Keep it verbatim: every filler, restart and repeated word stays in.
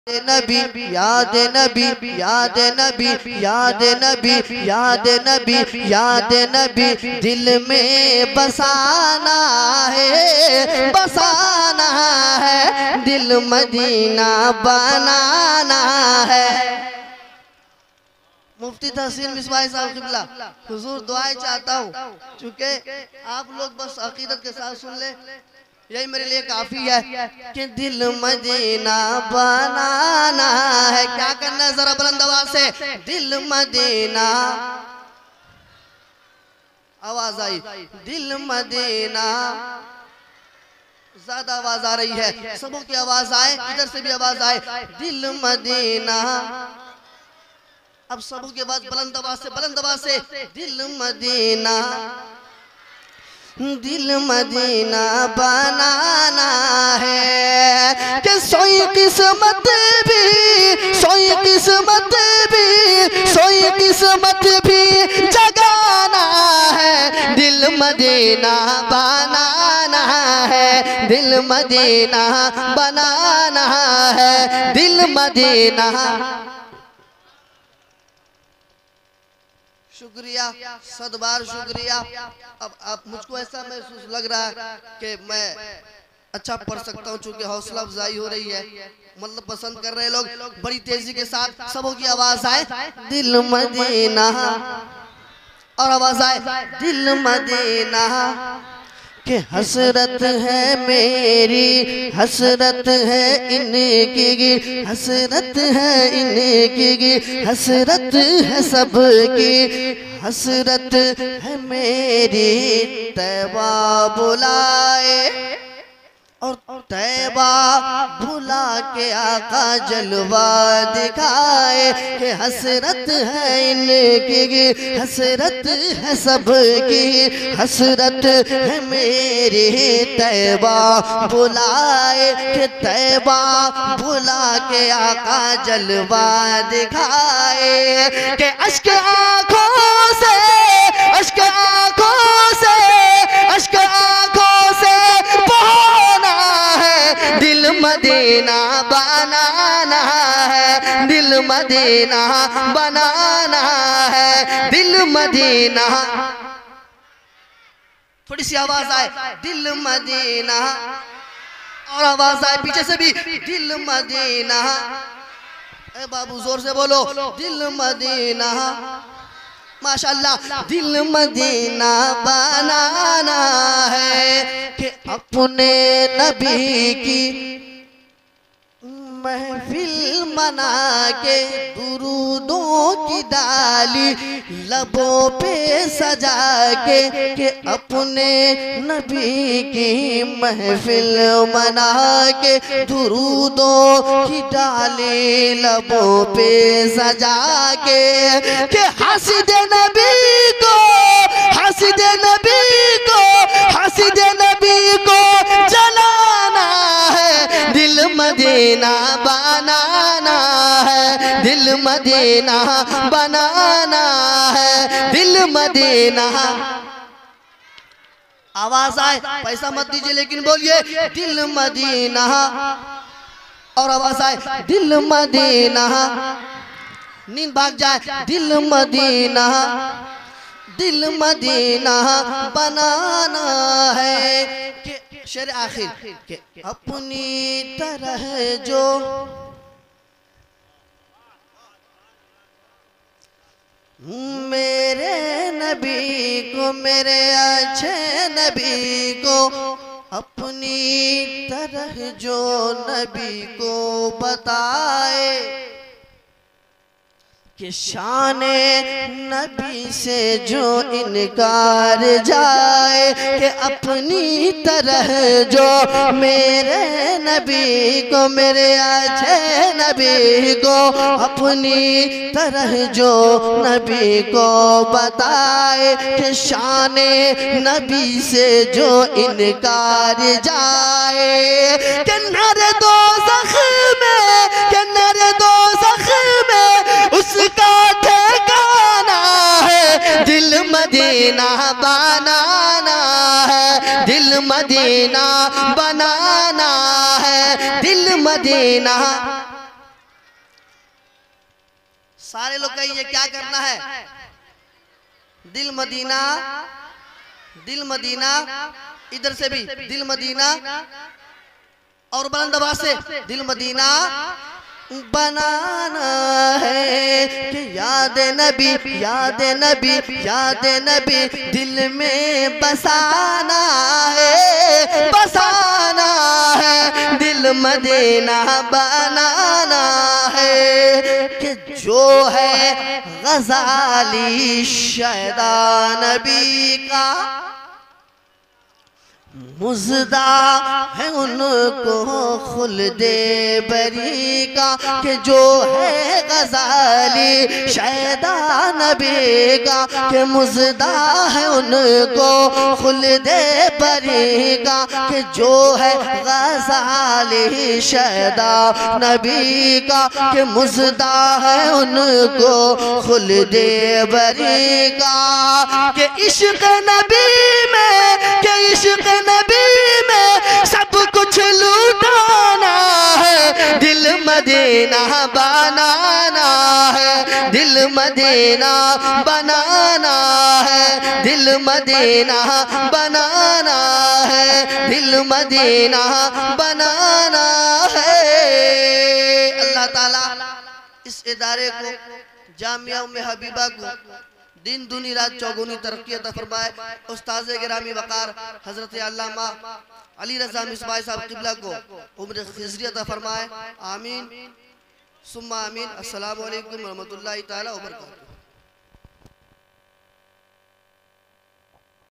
नबी याद नबी याद नबी याद नबी याद नबी याद नबी दिल में बसाना है बसाना है दिल मदीना बनाना है। मुफ्ती तहसीन मिसबाह साहब किबला हुजूर दुआएं चाहता हूँ, चूँकि आप लोग बस अकीदत के साथ सुन ले, यही मेरे लिए काफी है कि दिल मदीना बनाना है। क्या करना है जरा बुलंद आवाज से, दिल मदीना, आवाज आई, दिल मदीना, ज्यादा आवाज आ रही है, सबों की आवाज आए, इधर से भी आवाज आए, दिल मदीना। अब सबों के बाद बुलंद आवाज से, बुलंद आवाज से, दिल मदीना, दिल मदीना बनाना है कि सोई किस्मत भी सोई किस्मत भी सोई किस्मत भी जगाना है। दिल मदीना बनाना है, दिल मदीना बनाना है, दिल मदीना। शुक्रिया, सदबार शुक्रिया। अब अब मुझको ऐसा महसूस लग रहा है कि मैं अच्छा पढ़ सकता हूँ, चूंकि हौसला अफजाई हो रही है, मतलब पसंद कर रहे लोग। बड़ी तेजी के साथ सबों की आवाज आए, दिल मदीना, और आवाज आए, दिल मदीना कि हसरत है मेरी, हसरत है इनकी, हसरत है इनकी, हसरत है सबकी, हसरत है मेरी। तैबा बुलाए और तैबा बुला के आका जलवा दिखाए कि हसरत है इनकी, हसरत है सबकी, हसरत है मेरी। तैबा बुलाए कि तैबा बुला के आका जलवा दिखाए कि अश्क आँखों से, अश्क आँखों से, अश्क आँखों से बहाना है। दिल मदीना बनाना है, दिल मदीना बनाना है, दिल मदीना। थोड़ी सी आवाज आए, दिल मदीना, और आवाज आए पीछे से भी, दिल मदीना। ए बाबू जोर से बोलो, दिल मदीना। माशाअल्लाह, दिल मदीना बनाना है कि अपने नबी की महफिल मना के दुरूदों की डाली लबों पे सजा के, कि अपने नबी की महफिल मना के दुरूदों की डाली लबों पे सजा के, कि हस्द नबी को, हस्द नबी को, हस्द नबी को जलाना है। दिल मदीना बनाना है, दिल मदीना बनाना है, दिल मदीना। आवाज आए, पैसा मत दीजिए लेकिन बोलिए, दिल मदीना, और आवाज आए, दिल मदीना। नींद भाग जाए, दिल मदीना, दिल मदीना बनाना है कि शेर आखिर के अपनी तरह जो मेरे नबी को, मेरे अच्छे नबी को, अपनी तरह जो नबी को बताए कि शाने नबी से जो इनकार जाए, कि अपनी तरह जो मेरे नबी को, मेरे अच्छे नबी को, अपनी तरह जो नबी को बताए कि शाने नबी से जो इनकार जाए, कि नर दोज़ख में, कि नर दोज़ख में उसका ठिकाना है। दिल मदीना बनाना है, दिल मदीना बनाना है, दिल मदीना। सारे लोग कहिए क्या करना है? दिल मदीना, दिल मदीना, इधर से भी दिल मदीना, और बुलंद आवाज से दिल मदीना बनाना है कि याद नबी, याद नबी, याद नबी दिल में बसाना है, बसाना है, दिल मदीना बनाना है कि जो है गजाली शहदा नबी का मुज़दा है उनको खुल्दे बरी का, कि जो है गजाली शहदा नबी का, कि मुज़दा है उनको खुल्दे बरी का, कि जो है गजाली शहदा नबी का, कि मुज़दा है उनको खुल्दे बरी का, कि इश्क नबी में, कि इश्क नबी में सब कुछ लूटाना है, दिल मदीना बनाना है, दिल मदीना बनाना है, दिल मदीना बनाना है, दिल मदीना बनाना है। अल्लाह ताला इस इदारे को, जामिया उम्मे हबीबा को दिन दुनी रात चौगुनी तरक्की अता फरमाए। उस्ताद गिरामी वकार हजरत अल्लामा अली रज़ा मिसबाह साहब क़िबला को उम्र खिज़री अता फरमाए। आमीन सुम्मा आमीन। अस्सलामु अलैकुम व रहमतुल्लाहि ताला व बरकातहू।